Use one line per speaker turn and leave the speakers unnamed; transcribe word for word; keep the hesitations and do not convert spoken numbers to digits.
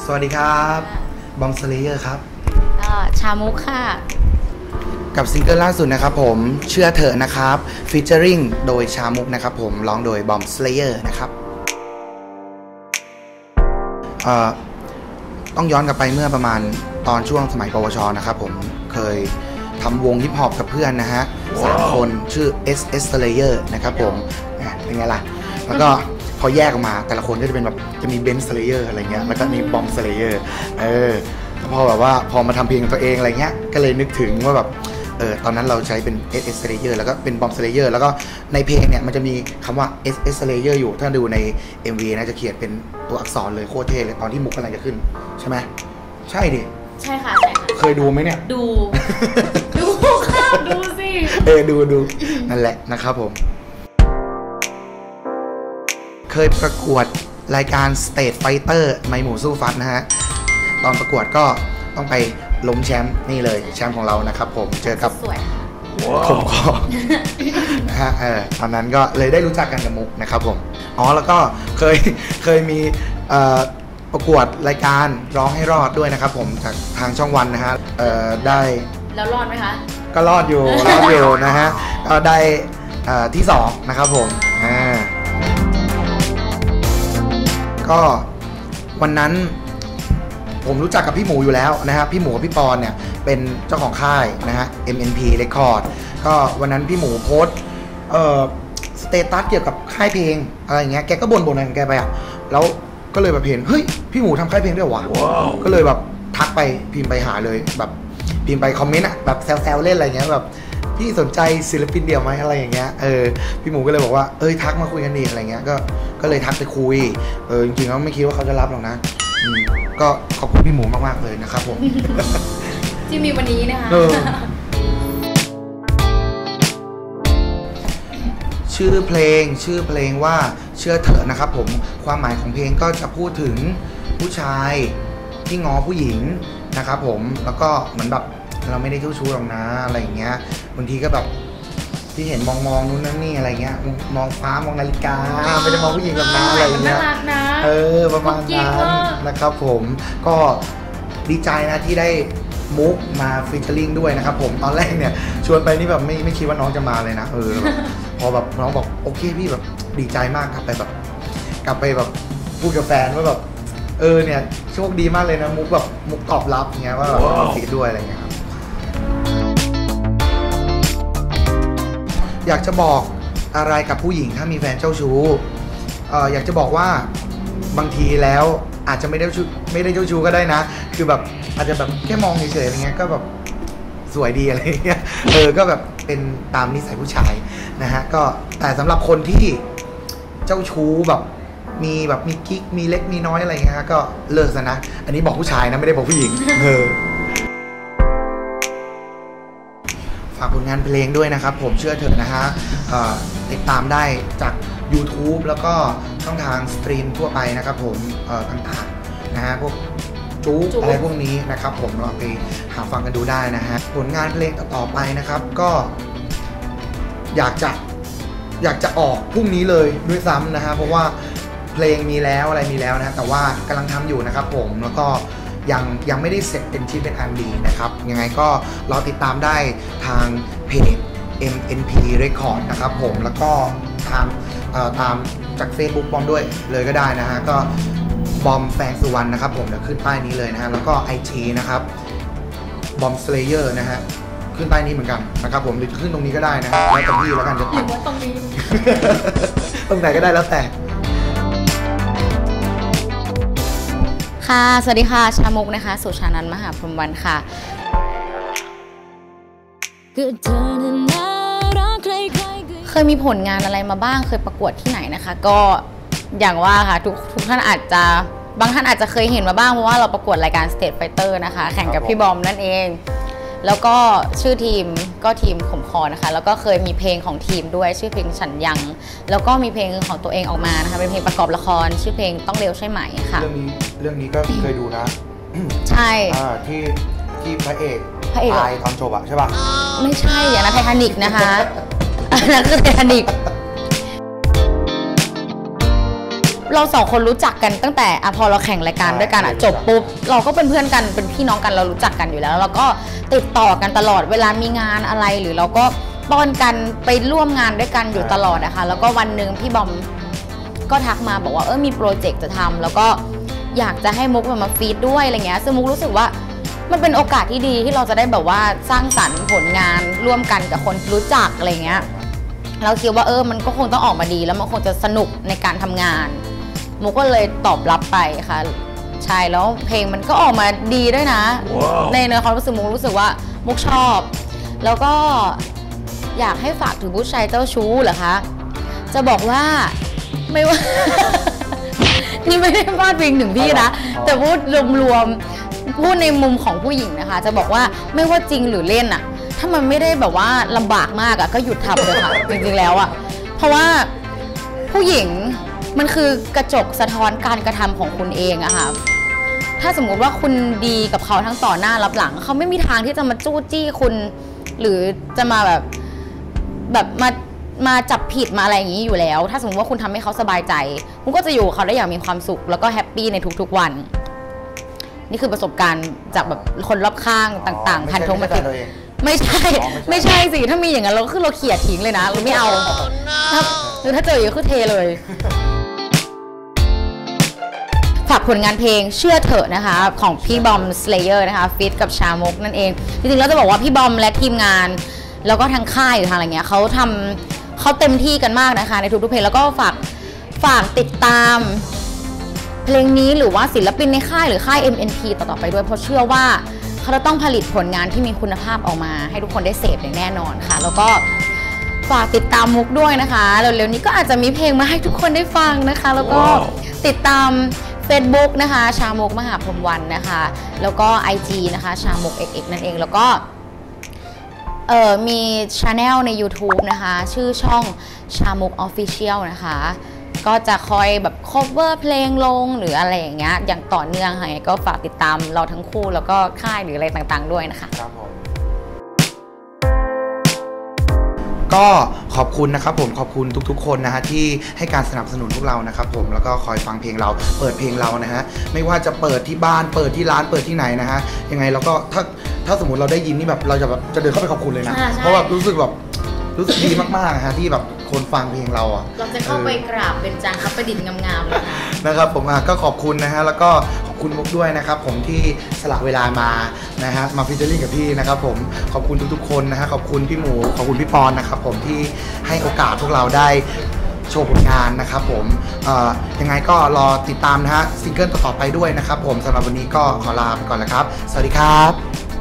สวัสดีครับบอมสเลเยอร์ครับ
ก็ชามุกค่ะ
กับซิงเกิลล่าสุดนะครับผมเชื่อเถอะนะครับฟีเจอริงโดยชามุกนะครับผมร้องโดยบอมสเลเยอร์นะครับเอ่อต้องย้อนกลับไปเมื่อประมาณตอนช่วงสมัยปวชนะครับผมเคยทำวงฮิปฮอปกับเพื่อนนะฮะสามคนชื่อ เอส เอส Slayer นะครับผมเป็นไงล่ะแล้วก็พอแยกออกมาแต่ละคนก็จะเป็นแบบจะมีเบนซ์ Slayer อะไรเงี้ยแล้วก็มีบอม Slayer เออพอแบบว่าพอมาทำเพลงตัวเองอะไรเงี้ยก็เลยนึกถึงว่าแบบเออตอนนั้นเราใช้เป็น เอส เอส Slayer แล้วก็เป็นบอม Slayer แล้วก็ในเพลงเนี่ยมันจะมีคำว่า เอส เอส Slayer อยู่ถ้าดูใน เอ็ม วี นะจะเขียนเป็นตัวอักษรเลยโคตรเท่เลยตอนที่มุกกำลังจะขึ้นใช่ไหมใช่ดิ
ใช่ค่ะใช่ค่ะ
เคยดูไหมเนี่ย
ดูดูค่ะดูสิ
เออดูดูนั่นแหละนะครับผมเคยประกวดรายการ State Fighter ไมหมูสู้ฟัดนะฮะตอนประกวดก็ต้องไปล้มแชมป์นี่เลยแชมป์ของเรานะครับผมเจอกับผมก็นะฮะเออตอนนั้นก็เลยได้รู้จักกันกับมุกนะครับผมอ๋อแล้วก็เคยเคยมีเอ่อประกวดรายการร้องให้รอดด้วยนะครับผมจากทางช่องวันนะฮะเอ่อได้
แล้วรอดไหมคะ
ก็รอดอยู่รอดอยู่นะฮะก็ได้ที่สองนะครับผมอ่าก็วันนั้นผมรู้จักกับพี่หมูอยู่แล้วนะฮะพี่หมูกับพี่ปอนเนี่ยเป็นเจ้าของค่ายนะฮะ เอ็ม เอ็น พี Record ก็วันนั้นพี่หมูโพสต์เอ่อสเตตัสเกี่ยวกับค่ายเพลงอะไรอย่างเงี้ยแกก็บ่นๆอะไรของแกไปอ่ะแล้วก็เลยแบบเห็นเฮ้ยพี่หมูทำค่ายเพลงด้วยวะ wow. ก็เลยแบบทักไปพิมพ์ไปหาเลยแบบพิมพ์ไปคอมเมนต์อ่ะแบบแซวๆเล่นอะไรเงี้ยแบบพี่สนใจศิลปินเดี่ยวไหมอะไรอย่างเงี้ยเออพี่หมูก็เลยบอกว่าเอ้ยทักมาคุยกันดีอะไรเงี้ยก็ก็เลยทักไปคุยเออจริงๆแล้วไม่คิดว่าเขาจะรับหรอกนะก็ขอบคุณพี่หมูมากๆเลยนะครับผม
ที่มีวันนี้นะคะ
ชื่อเพลงชื่อเพลงว่าเชื่อเถอะนะครับผมความหมายของเพลงก็จะพูดถึงผู้ชายที่ง้อผู้หญิงนะครับผมแล้วก็เหมือนแบบเราไม่ได้เจ้าชู้หรอกนะอะไรอย่างเงี้ยบางทีก็แบบที่เห็นมองมองนู้นนั่นนี่อะไรเงี้ยมองฟ้ามองนาฬิกาไม่ได้มองผู้หญิงกับน้าอะไรอย่างเงี้ยเออประมาณนั้นนะครับผมก็ดีใจนะที่ได้มุกมาฟีเจอริ่งด้วยนะครับผมตอนแรกเนี่ยชวนไปนี่แบบไม่ไม่คิดว่าน้องจะมาเลยนะเออพอแบบน้องบอกโอเคพี่แบบดีใจมากกลับไปแบบกลับไปแบบพูดกับแฟนว่าแบบเออเนี่ยโชคดีมากเลยนะมุกแบบมุกตอบรับเงี้ยว่าแบบติดด้วยอะไรเงี้ยครับอยากจะบอกอะไรกับผู้หญิงถ้ามีแฟนเจ้าชู้เอ่ออยากจะบอกว่าบางทีแล้วอาจจะไม่ได้ชู้ไม่ได้เจ้าชู้ก็ได้นะคือแบบอาจจะแบบแค่มองเฉยๆอะไรเงี้ยก็แบบสวยดีอะไรเงี้ยเออก็แบบเป็นตามนิสัยผู้ชายนะฮะก็แต่สำหรับคนที่เจ้าชู้แบบมีแบบมีกิ๊กมีเล็กมีน้อยอะไรเงี้ยก็เลิกซะนะอันนี้บอกผู้ชายนะไม่ได้บอกผู้หญิงเออฝากผลงานเพลงด้วยนะครับผมเชื่อเถอะนะฮะติดตามได้จาก YouTube แล้วก็ช่องทางสตรีมทั่วไปนะครับผมต่างๆนะฮะพวกจู๊อะไรพวกนี้นะครับผมลองไปหาฟังกันดูได้นะฮะผลงานเพลงต่อไปนะครับก็อยากจะอยากจะออกพรุ่งนี้เลยด้วยซ้ำนะฮะเพราะว่าเพลงมีแล้วอะไรมีแล้วนะแต่ว่ากำลังทำอยู่นะครับผมแล้วก็ยังยังไม่ได้เสร็จเป็นชิ้นเป็นอันดีนะครับยังไงก็รอติดตามได้ทางเพจ เอ็ม เอ็น พี Record นะครับผมแล้วก็ตามตามจาก Facebook บอมด้วยเลยก็ได้นะฮะก็บอมแฟงสุวรรณนะครับผมเดี๋ยวขึ้นป้ายนี้เลยนะฮะแล้วก็ ไอ จี นะครับบอม Slayer นะฮะขึ้นป้ายนี้เหมือนกันนะครับผมหรือจะขึ้นตรงนี้ก็ได้นะฮะแล้วแต่พี่แล้วกันจะ
ตัดตรงนี้
ตรงไหนก็ได้แล้วแต่
ค่ะสวัสดีค่ะชามุกนะคะสุชานันท์มหาพรหมวรรณค่ะเคยมีผลงานอะไรมาบ้างเคยประกวดที่ไหนนะคะก็อย่างว่าค่ะทุกทุกท่านอาจจะบางท่านอาจจะเคยเห็นมาบ้างเพราะว่าเราประกวดรายการ State Fighter นะคะแข่งกับพี่บอมนั่นเองแล้วก็ชื่อทีมก็ทีมขมคอนะคะแล้วก็เคยมีเพลงของทีมด้วยชื่อเพลงฉันยังแล้วก็มีเพลงของตัวเองออกมานะคะเป็นเพลงประกอบละครชื่อเพลงต้องเร็วใช่ไหมค่ะ
เรื่องนี้เรื่องนี้ก็เคยดูนะ
ใช่
ที่ที่พระเอกพระเอกตายตอนจบอะใช่ป่ะ
ไม่ใช่อย่างนั้นไททานิกนะคะอันนั้นคือไททานิกเราสองคนรู้จักกันตั้งแต่อะพอเราแข่งรายการด้วยกันอะจบปุ๊บเราก็เป็นเพื่อนกันเป็นพี่น้องกันเรารู้จักกันอยู่แล้วแล้วก็ติดต่อกันตลอดเวลามีงานอะไรหรือเราก็ป้อนกันไปร่วมงานด้วยกันอยู่ตลอดนะคะแล้วก็วันหนึ่งพี่บอมก็ทักมาบอกว่าเออมีโปรเจกต์จะทำแล้วก็อยากจะให้มุกมาฟีดด้วยอะไรเงี้ยซึ่งมุกรู้สึกว่ามันเป็นโอกาสที่ดีที่เราจะได้แบบว่าสร้างสรรค์ผลงานร่วมกันกับคนรู้จักอะไรเงี้ยเราคิดว่าเออมันก็คงต้องออกมาดีแล้วมันคงจะสนุกในการทำงานมุกก็เลยตอบรับไปค่ะใช่แล้วเพลงมันก็ออกมาดีด้วยนะ wow. ในในความรู้สึกมุกรู้สึกว่ามุกชอบแล้วก็อยากให้ฝากถึงผู้ชายเจ้าชู้เหรอคะจะบอกว่าไม่ว่า นี่ไม่ได้พาดพิงถึงพี่นะแต่พูดรวมๆพูดในมุมของผู้หญิงนะคะจะบอกว่าไม่ว่าจริงหรือเล่นอะถ้ามันไม่ได้แบบว่าลำบากมากอะก็หยุดทำเลยค่ะ จริงๆแล้วอะเพราะว่าผู้หญิงมันคือกระจกสะท้อนการกระทำของคุณเองอะค่ะถ้าสมมุติว่าคุณดีกับเขาทั้งต่อหน้ารับหลังเขาไม่มีทางที่จะมาจู้จี้คุณหรือจะมาแบบแบบมามาจับผิดมาอะไรอย่างนี้อยู่แล้วถ้าสมมติว่าคุณทำให้เขาสบายใจคุณก็จะอยู่กับเขาได้อย่างมีความสุขแล้วก็แฮปปี้ในทุกๆวันนี่คือประสบการณ์จากแบบคนรอบข้างต่างๆพันธงมาติดไม่ใช่ไม่ใช่สิถ้ามีอย่างนั้นเราคือเราเขี่ยทิ้งเลยนะเราไม่เอาหรือถ้าเจออย่างนี้คือเทเลยฝากผลงานเพลงเชื่อเถอะนะคะของพี่บอม Slayer นะคะฟีตกับชามกนั่นเองจริงๆแล้วจะบอกว่าพี่บอมและทีมงานแล้วก็ทางค่ายหรือทางอะไรเงี้ยเขาทำเขาเต็มที่กันมากนะคะในทุกๆเพลงแล้วก็ฝากฝากติดตามเพลงนี้หรือว่าศิลปินในค่ายหรือค่าย เอ็ม เอ็น พี ต่อๆไปด้วยเพราะเชื่อว่าเขาจะต้องผลิตผลงานที่มีคุณภาพออกมาให้ทุกคนได้เสพอย่างแน่นอนค่ะแล้วก็ฝากติดตามมุกด้วยนะคะเร็วๆนี้ก็อาจจะมีเพลงมาให้ทุกคนได้ฟังนะคะแล้วก็ wow. ติดตาม Facebook นะคะชามุกมหาพรหมวรรณนะคะแล้วก็ ไอ จี นะคะชามุก เอ็กซ์ เอ็กซ์ นั่นเองแล้วก็เอ่อมี channel ใน YouTube นะคะชื่อช่องชามุก Official นะคะก็จะคอยแบบ cover เพลงลงหรืออะไรอย่างเงี้ยอย่างต่อเนื่องค่ะก็ฝากติดตามเราทั้งคู่แล้วก็ค่ายหรืออะไรต่างๆด้วยนะคะครับผม
ก็ขอบคุณนะครับผมขอบคุณทุกๆคนนะฮะที่ให้การสนับสนุนพวกเรานะครับผมแล้วก็คอยฟังเพลงเราเปิดเพลงเรานะฮะไม่ว่าจะเปิดที่บ้านเปิดที่ร้านเปิดที่ไหนนะฮะยังไงเราก็ถ้าถ้าสมมติเราได้ยินนี่แบบเราจะแบบจะเดินเข้าไปขอบคุณเลยนะเพราะแบบรู้สึกแบบรู้สึกดีมากๆฮะที่แบบคนฟังเพลงเราอ่ะ
เราจะเข้าไปกราบเป็นจางครับประดิษฐ์งามๆเลย
นะครับผมก็ขอบคุณนะฮะแล้วก็ขอบคุณมุกด้วยนะครับผมที่สละเวลามานะฮะมาฟีเจอริ่งกับพี่นะครับผมขอบคุณทุกๆคนนะฮะขอบคุณพี่หมูขอบคุณพี่ปอนนะครับผมที่ให้โอกาสพวกเราได้โชว์ผลงานนะครับผมยังไงก็รอติดตามนะฮะซิงเกิลต่อๆไปด้วยนะครับผมสำหรับวันนี้ก็ขอลาไปก่อนแล้วครับสวัสดีครับ